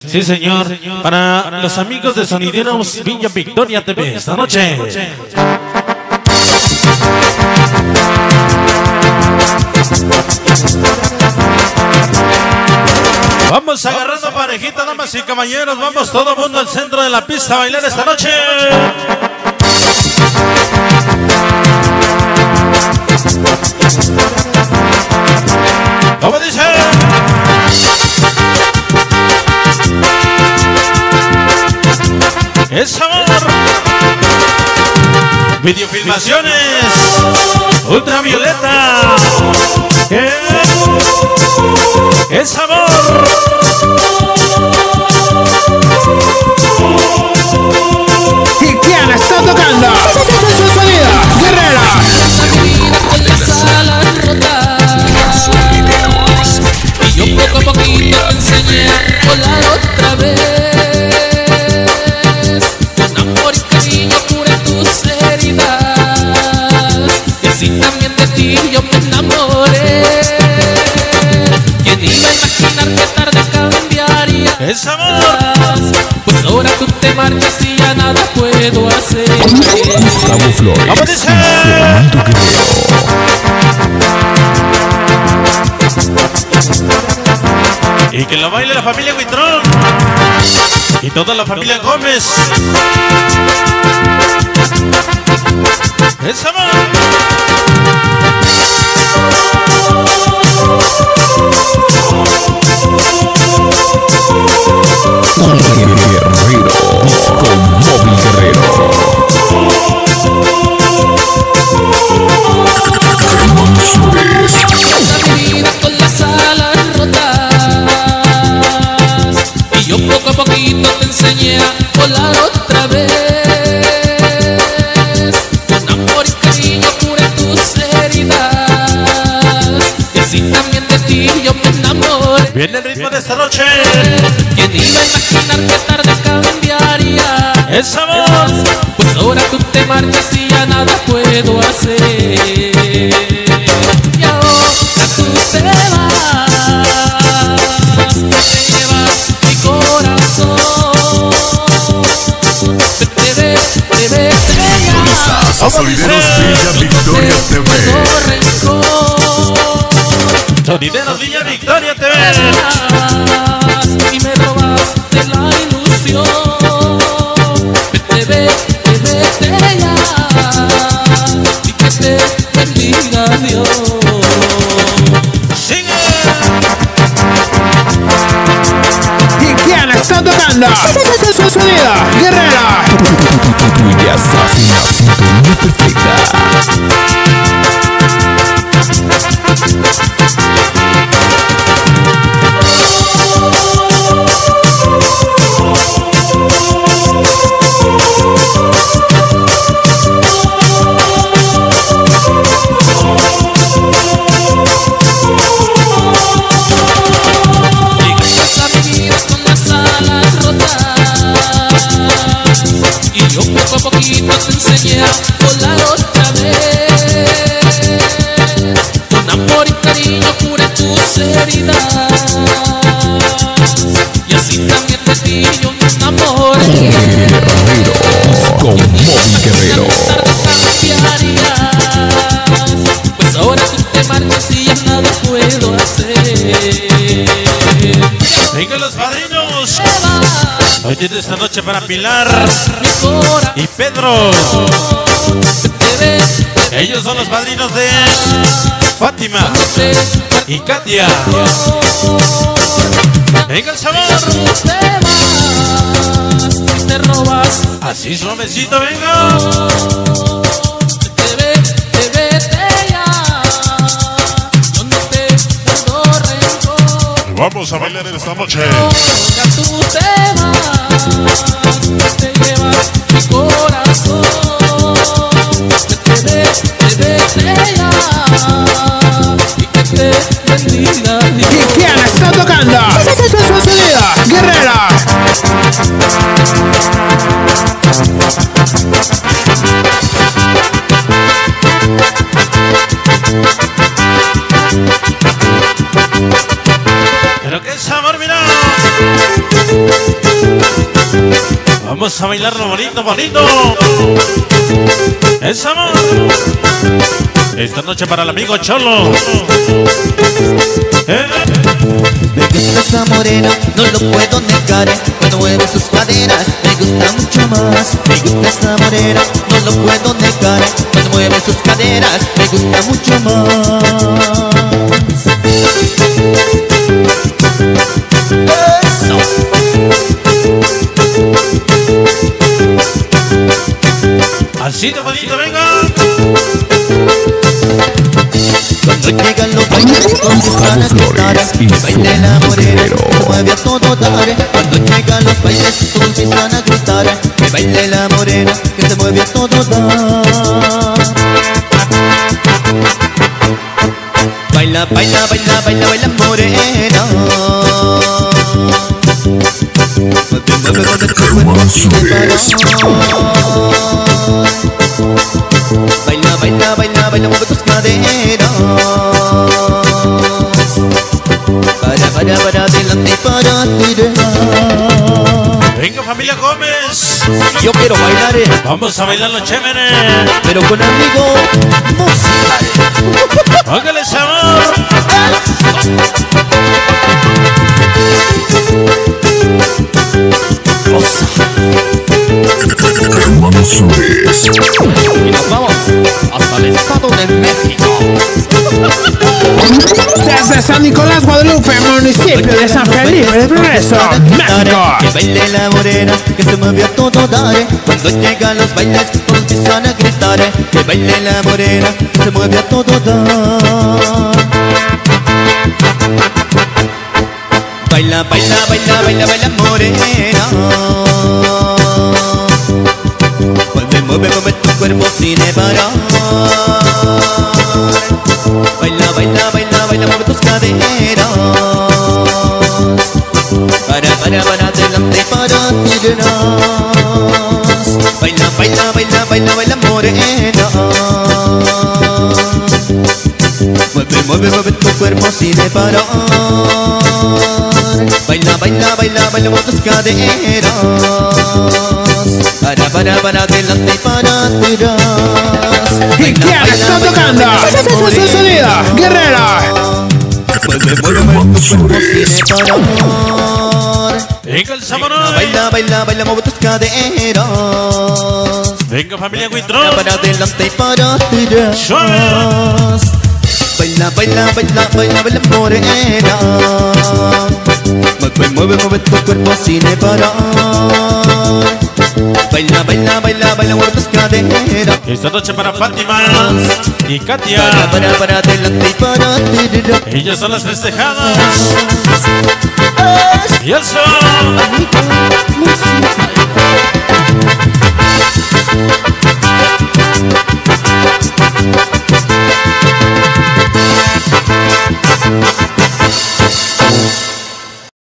Sí, señor. Para los amigos de Sonideros Villa Victoria TV esta noche. Vamos agarrando parejita, damas y caballeros. Vamos todo mundo al centro de la pista a bailar esta noche. ¿Cómo dice? ¡Es amor! Videofilmaciones Ultravioleta. ¡Es amor! ¿Y quién está tocando? ¡Su sonido! ¡Guerrera! Con las alas rotas, y yo poco a poquito te enseñé a volar otra vez. Con amor y cariño curé tus heridas, y así también de ti yo me enamoré. ¿Quién iba a imaginar que tarde cambiaría? ¡Es amor! Pues ahora tú te marchas y ya nada puedo hacer. Gustavo Flores, ¿Cómo dice? Fernando Guerrero. Y que lo baile la familia Huitrón y toda la familia Gómez. ¡Es amor! Guerrero, con Móvil Guerrero. La vida con las alas rotas, y yo poco a poquito te enseñé a volar otra vez. Con amor y cariño curé tus heridas, y así también de ti yo me enamoré. Viene el ritmo de esta noche. ¿Quién iba a imaginar que tarde cambiaría? ¡Es amor! Pues ahora tú te marchas y ya nada puedo hacer. Y ahora tú te vas, te llevas mi corazón. Te A Sonideros Villa Victoria TV. Sonideros Villa Victoria TV. Y me robas de la ilusión. Te ya, y que te bendiga Dios. ¡Sigue! ¿Y quién está tocando? ¡Su sonido! ¡Guerrera! Tú ya estás en la sintonía perfecta. Poco a poquito te enseñé a volar otra vez. Con amor y cariño curé tus heridas, y así también de ti yo me enamoré. Guerrero, con Móvil Guerrero. Pues ahora tú te marchas y ya nada puedo hacer. ¡Vengan los padrinos! Hoy tiene esta noche para Pilar y Pedro. Ellos son los padrinos de Fátima y Katia. ¡Venga el sabor! Te robas, Así suavecito, venga. Vamos a bailar esta noche. Ya tú te vas, te llevas mi corazón. Te ya, y que te bendiga Dios. ¿Y quién está tocando? ¡Su sonido! ¡Guerrera! Pero qué sabor, mira. Vamos a bailarlo bonito, bonito. Es amor. Esta noche para el amigo Cholo. Me gusta esa morena, no lo puedo negar. Cuando mueve sus caderas, me gusta mucho más. Me gusta esa morena, no lo puedo negar. Cuando mueve sus caderas, me gusta mucho más. Eso. Así de bonito, venga. Cuando llegan los bailes, comienzan a gritar. Baile la morena, se mueve a todo dar. Cuando llegan los bailes, comienzan a gritar. Que baile la morena, que se mueve a todo dar. Baila, baila, baila, baila, baila morena. Mueve, mueve, mueve tu cuerpo sin parar. Baila, baila, baila, baila, mueve tus caderas. Para adelante y para atrás. Venga, familia Gómez. Yo quiero bailar, Vamos a bailarlo chévere. pero con amigo musical. Póngale sabor. Hermanos Flores. Y nos vamos hasta el Estado de México. Desde San Nicolás, Guadalupe, municipio de San Felipe del Progreso, México. Que baile la morena, que se mueve a todo dar. Cuando llegan los bailes, todos empiezan a gritar. Que baile la morena, que se mueve a todo dar. Baila, baila, baila, baila, baila morena. Mueve, mueve, mueve tu cuerpo sin parar. Baila, baila, baila, baila, mueve tus caderas. Para adelante y para atrás. Baila, baila, baila, baila, baila morena. Mueve, mueve, mueve tu cuerpo sin parar. Baila, baila, baila, baila, mueve tus caderas. Para adelante y para atrás. ¿Y quién está tocando? Su sonido, Guerrero. Mueve, mueve, mueve tu cuerpo sin parar. Venga el sabor. Baila, baila, baila, mueve tus caderas. Venga, familia Huitrón. Para adelante y para atrás. Baila, baila, baila, baila, baila morena. Mueve, mueve, mueve tu cuerpo sin parar. Baila, baila, baila, baila, mueve tus caderas. Esta noche para Fátima y Katia. Para adelante y para atrás. Ellas son las festejadas. Y eso. Amigo musical.